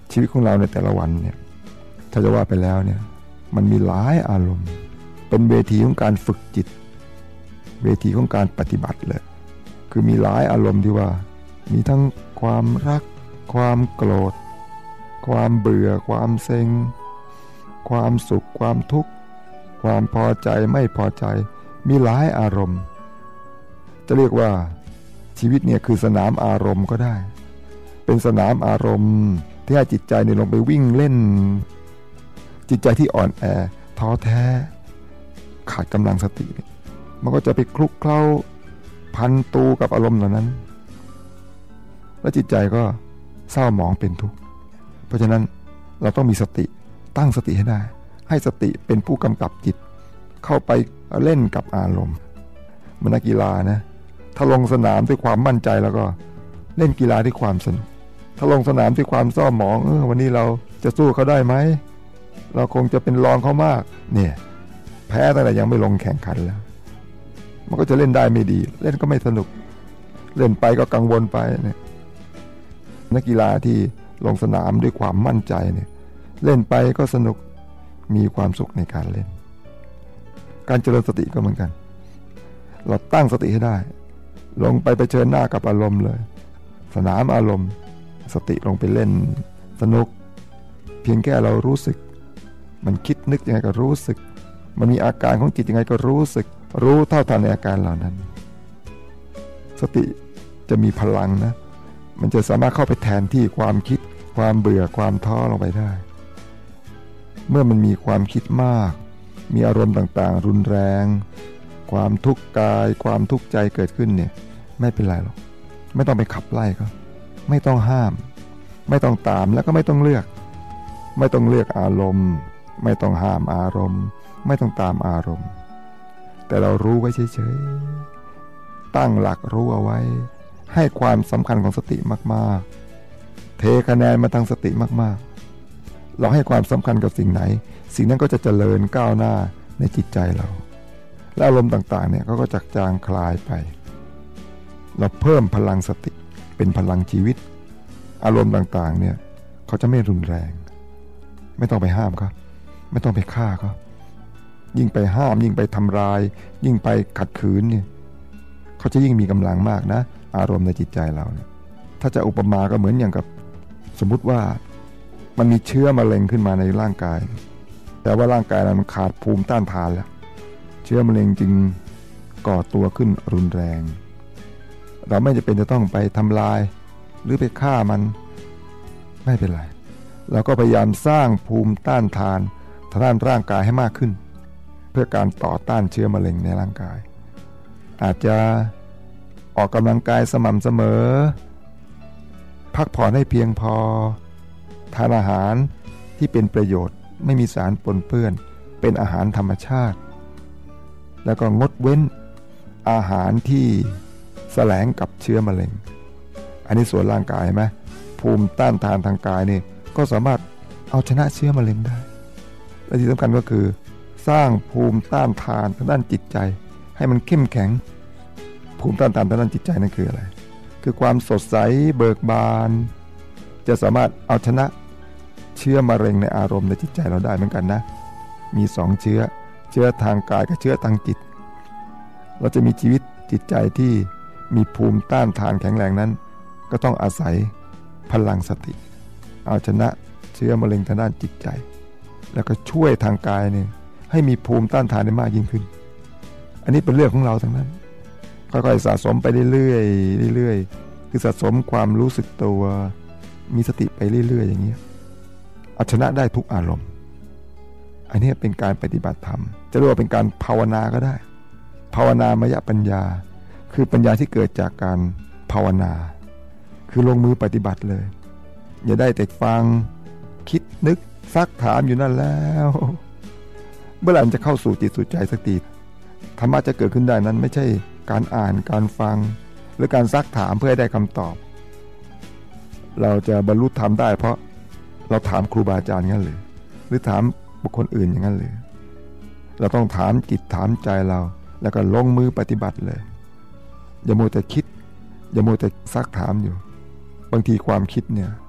ชีวิตของเราในแต่ละวันเนี่ยถ้าจะว่าไปแล้วเนี่ยมันมีหลายอารมณ์เป็นเวทีของการฝึกจิตเวทีของการปฏิบัติเลยคือมีหลายอารมณ์ที่ว่ามีทั้งความรักความโกรธความเบื่อความเซ็งความสุขความทุกข์ความพอใจไม่พอใจมีหลายอารมณ์จะเรียกว่าชีวิตเนี่ยคือสนามอารมณ์ก็ได้เป็นสนามอารมณ์ที่ให้จิตใจเนี่ยลงไปวิ่งเล่นจิตใจที่อ่อนแอท้อแท้ขาดกำลังสติมันก็จะไปคลุกเคล้าพันตูกับอารมณ์เหล่านั้นและจิตใจก็เศร้าหมองเป็นทุกข์เพราะฉะนั้นเราต้องมีสติตั้งสติให้ได้ให้สติเป็นผู้กำกับจิตเข้าไปเล่นกับอารมณ์เหมือนนักกีฬานะถ้าลงสนามด้วยความมั่นใจแล้วก็เล่นกีฬาด้วยความสนุกถ้าลงสนามด้วยความเศร้าหมองวันนี้เราจะสู้เขาได้ไหมเราคงจะเป็นรองเขามากเนี่ยแพ้ตั้งแต่ยังไม่ลงแข่งขันแล้วมันก็จะเล่นได้ไม่ดีเล่นก็ไม่สนุกเล่นไปก็กังวลไปเนี่ยนักกีฬาที่ลงสนามด้วยความมั่นใจเนี่ยเล่นไปก็สนุกมีความสุขในการเล่นการเจริญสติก็เหมือนกันเราตั้งสติให้ได้ลงไปเผชิญหน้ากับอารมณ์เลยสนามอารมณ์สติลงไปเล่นสนุกเพียงแค่เรารู้สึกมันคิดนึกยังไงก็รู้สึกมันมีอาการของจิตยังไงก็รู้สึกรู้เท่าทันในอาการเหล่านั้นสติจะมีพลังนะมันจะสามารถเข้าไปแทนที่ความคิดความเบื่อความท้อลงไปได้เมื่อมันมีความคิดมากมีอารมณ์ต่างๆรุนแรงความทุกข์กายความทุกข์ใจเกิดขึ้นเนี่ยไม่เป็นไรหรอกไม่ต้องไปขับไล่เขาไม่ต้องห้ามไม่ต้องตามแล้วก็ไม่ต้องเลือกอารมณ์ไม่ต้องห้ามอารมณ์ไม่ต้องตามอารมณ์แต่เรารู้ไว้เฉยๆตั้งหลักรู้เอาไว้ให้ความสำคัญของสติมากๆเทคะแนนมาทางสติมากๆเราให้ความสำคัญกับสิ่งไหนสิ่งนั้นก็จะเจริญก้าวหน้าในจิตใจเราและอารมณ์ต่างๆเนี่ยก็จะจางคลายไปเราเพิ่มพลังสติเป็นพลังชีวิตอารมณ์ต่างๆเนี่ยเขาจะไม่รุนแรงไม่ต้องไปห้ามเขาไม่ต้องไปฆ่าเขายิ่งไปห้ามยิ่งไปทำลายยิ่งไปขัดขืนเนี่ยเขาจะยิ่งมีกำลังมากนะอารมณ์ในจิตใจเราเนี่ยถ้าจะอุปมาก็เหมือนอย่างกับสมมุติว่ามันมีเชื้อมะเร็งขึ้นมาในร่างกายแต่ว่าร่างกายเรามันขาดภูมิต้านทานแล้วเชื้อมะเร็งจึงก่อตัวขึ้นรุนแรงเราไม่จำเป็นจะต้องไปทำลายหรือไปฆ่ามันไม่เป็นไรเราก็พยายามสร้างภูมิต้านทานทางด้านร่างกายให้มากขึ้นเพื่อการต่อต้านเชื้อมะเร็งในร่างกายอาจจะออกกำลังกายสม่ำเสมอพักผ่อนให้เพียงพอทานอาหารที่เป็นประโยชน์ไม่มีสารปนเปื้อนเป็นอาหารธรรมชาติแล้วก็งดเว้นอาหารที่แสลงกับเชื้อมะเร็งอันนี้ส่วนร่างกายไหมภูมิต้านทานทางกายนี่ก็สามารถเอาชนะเชื้อมะเร็งได้และที่สำคัญก็คือสร้างภูมิต้านทานทางด้านจิตใจให้มันเข้มแข็งภูมิต้านทานทางด้านจิตใจนั่นคืออะไรคือความสดใสเบิกบานจะสามารถเอาชนะเชื้อมะเร็งในอารมณ์ในจิตใจเราได้เหมือนกันนะมี2เชื้อทางกายกับเชื้อทางจิตเราจะมีชีวิตจิตใจที่มีภูมิต้านทานแข็งแรงนั้นก็ต้องอาศัยพลังสติเอาชนะเชื้อมะเร็งทางด้านจิตใจแล้วก็ช่วยทางกายเนี่ยให้มีภูมิต้านทานได้มากยิ่งขึ้นอันนี้เป็นเรื่องของเราทั้งนั้นค่อยๆสะสมไปเรื่อยๆคือสะสมความรู้สึกตัวมีสติไปเรื่อยๆอย่างนี้เอาชนะได้ทุกอารมณ์อันนี้เป็นการปฏิบัติธรรมจะเรียกว่าเป็นการภาวนาก็ได้ภาวนามยปัญญาคือปัญญาที่เกิดจากการภาวนาคือลงมือปฏิบัติเลยอย่าได้แต่ฟังคิดนึกซักถามอยู่นั่นแล้วเมื่อไหร่จะเข้าสู่จิตสู่ใจสักทีธรรมะจะเกิดขึ้นได้นั้นไม่ใช่การอ่านการฟังหรือการซักถามเพื่อให้ได้คำตอบเราจะบรรลุธรรมได้เพราะเราถามครูบาอาจารย์งั้นหรือถามบุคคลอื่นอย่างนั้นเลยเราต้องถามจิตถามใจเราแล้วก็ลงมือปฏิบัติเลยอย่ามัวแต่คิดอย่ามัวแต่ซักถามอยู่บางทีความคิดเนี่ย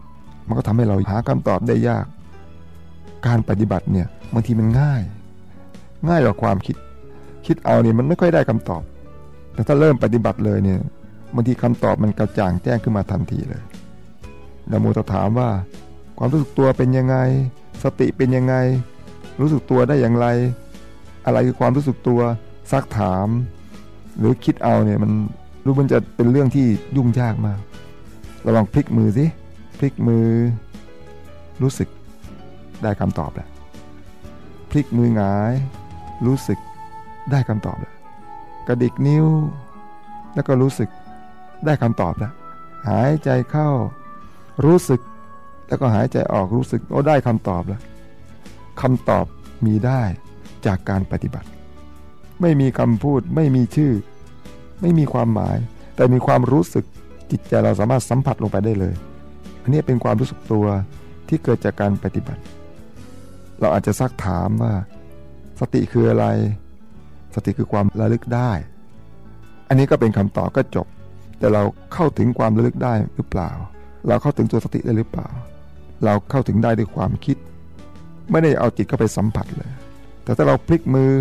มันก็ทำให้เราหาคำตอบได้ยากการปฏิบัติเนี่ยบางทีมันง่ายกว่าความคิดเอาเนี่ยมันไม่ค่อยได้คำตอบแต่ถ้าเริ่มปฏิบัติเลยเนี่ยบางทีคำตอบมันกระจ่างแจ้งขึ้นมาทันทีเลยเราโมจะถามว่าความรู้สึกตัวเป็นยังไงสติเป็นยังไงรู้สึกตัวได้อย่างไรอะไรคือความรู้สึกตัวซักถามหรือคิดเอาเนี่ยมันจะเป็นเรื่องที่ยุ่งยากมากเราลองพลิกมือสิพลิกมือรู้สึกได้คำตอบแล้วพลิกมือหงายรู้สึกได้คำตอบแล้วกระดิกนิ้วแล้วก็รู้สึกได้คำตอบแล้วหายใจเข้ารู้สึกแล้วก็หายใจออกรู้สึกได้คำตอบแล้วคำตอบมีได้จากการปฏิบัติไม่มีคำพูดไม่มีชื่อไม่มีความหมายแต่มีความรู้สึกจิตใจเราสามารถสัมผัสลงไปได้เลยอันนี้เป็นความรู้สึกตัวที่เกิดจากการปฏิบัติเราอาจจะซักถามว่าสติคืออะไรสติคือความระลึกได้อันนี้ก็เป็นคำตอบก็จบแต่เราเข้าถึงความระลึกได้หรือเปล่าเราเข้าถึงตัวสติได้หรือเปล่าเราเข้าถึงได้ด้วยความคิดไม่ได้เอาจิตเข้าไปสัมผัสเลยแต่ถ้าเราพลิกมือ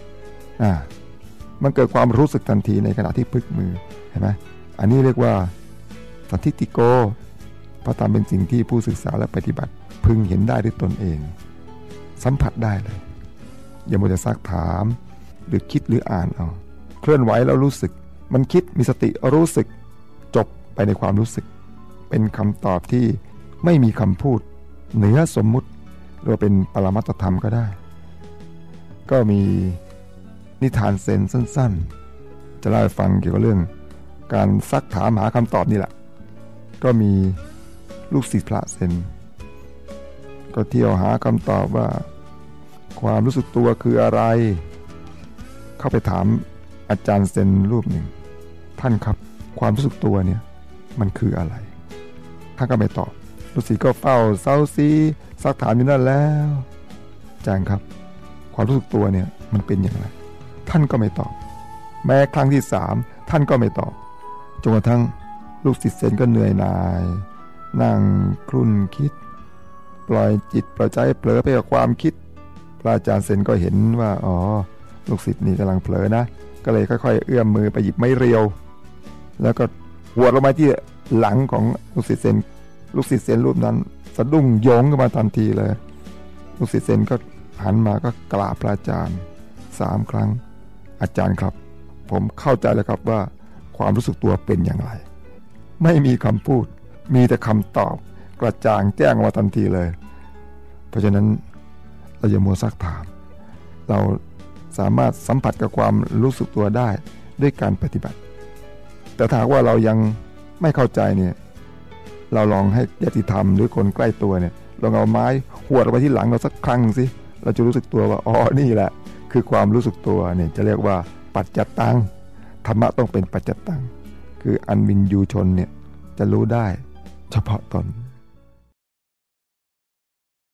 มันเกิดความรู้สึกทันทีในขณะที่พลิกมือเห็นไหมอันนี้เรียกว่าสันทิฏฐิโกเพราะตามเป็นสิ่งที่ผู้ศึกษาและปฏิบัติพึงเห็นได้ด้วยตนเองสัมผัสได้เลยอย่ามัวแต่ซักถามหรือคิดหรืออ่านเอาเคลื่อนไหวแล้วรู้สึกมันคิดมีสติรู้สึกจบไปในความรู้สึกเป็นคำตอบที่ไม่มีคำพูดเหนือสมมุติหรือเป็นปรมัตถธรรมก็ได้ก็มีนิทานเซนสั้นๆจะเล่าให้ฟังเกี่ยวกับเรื่องการซักถามหาคำตอบนี่แหละก็มีลูกศิษย์พระเซนก็เที่ยวหาคำตอบว่าความรู้สึกตัวคืออะไรเข้าไปถามอาจารย์เซนรูปหนึ่งท่านครับความรู้สึกตัวเนี่ยมันคืออะไรท่านก็ไม่ตอบลูกศิษย์ก็เฝ้าเซ้าซีซักถามอยู่นั่นแล้วอาจารย์ครับความรู้สึกตัวเนี่ยมันเป็นอย่างไรท่านก็ไม่ตอบแม้ครั้งที่3ท่านก็ไม่ตอบจนกระทั่งลูกศิษย์เซนก็เหนื่อยหน่ายนั่งครุ่นคิดปล่อยจิตปล่อยใจเผลอไปกับความคิดพระอาจารย์เซนก็เห็นว่าลูกศิษย์นี่กำลังเผลอนะก็เลยค่อยๆเอื้อมมือไปหยิบไม้เรียวแล้วก็หัวลงมาที่หลังของลูกศิษย์เซนรูปนั้นสะดุ้งโยงขึ้นมาทันทีเลยลูกศิษย์เซนก็หันมาก็กราบพระอาจารย์3 ครั้งอาจารย์ครับผมเข้าใจแล้วครับว่าความรู้สึกตัวเป็นอย่างไรไม่มีคำพูดมีแต่คำตอบกระจ่างแจ้งมาทันทีเลยเพราะฉะนั้นเราอย่ามัวซักถามเราสามารถสัมผัสกับความรู้สึกตัวได้ด้วยการปฏิบัติแต่ถ้าว่าเรายังไม่เข้าใจเนี่ยเราลองให้ญาติธรรมหรือคนใกล้ตัวเนี่ยลองเอาไม้หวดลงไปที่หลังเราสักครั้งสิเราจะรู้สึกตัวว่านี่แหละคือความรู้สึกตัวเนี่ยจะเรียกว่าปัจจัตตังธรรมะต้องเป็นปัจจัตตังคืออันวินยูชนเนี่ยจะรู้ได้เฉพาะตน